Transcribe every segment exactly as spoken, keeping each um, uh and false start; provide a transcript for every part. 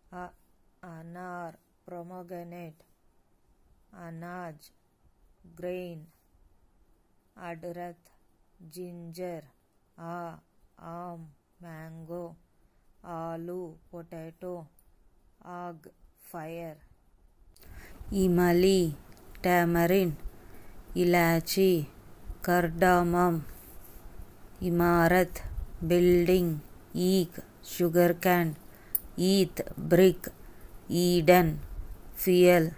A- anar, pomegranate. Anaj, grain. Adrat, ginger. A, am, mango. Aloo, potato. Ag, fire. Imali, tamarind. Ilachi, cardamom. Imarat, building. Eek, sugarcane. Eeth, brick. Eden, fuel.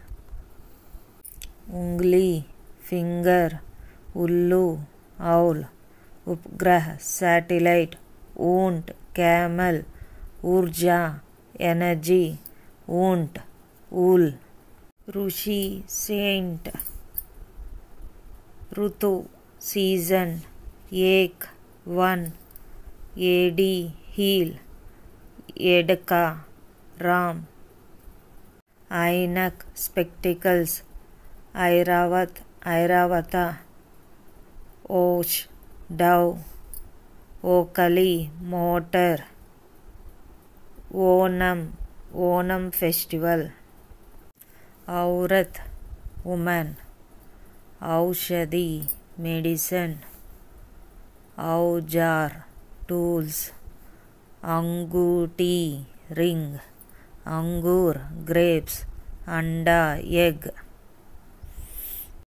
Ungli, finger. Ullu, owl. Upgrah, satellite. Oont, camel. Urja, energy. Oont, wool. Rushi, saint. Rutu, season. Ek, one. Edi, heel. Edka, ram. Ainak, spectacles. Airavat, Airavata. Osh, dove. Okali, motor. Onam, Onam festival. Aurat, woman. Aushadi, medicine. Aujar, tools. Anguti, ring. Angur, grapes. Anda, egg.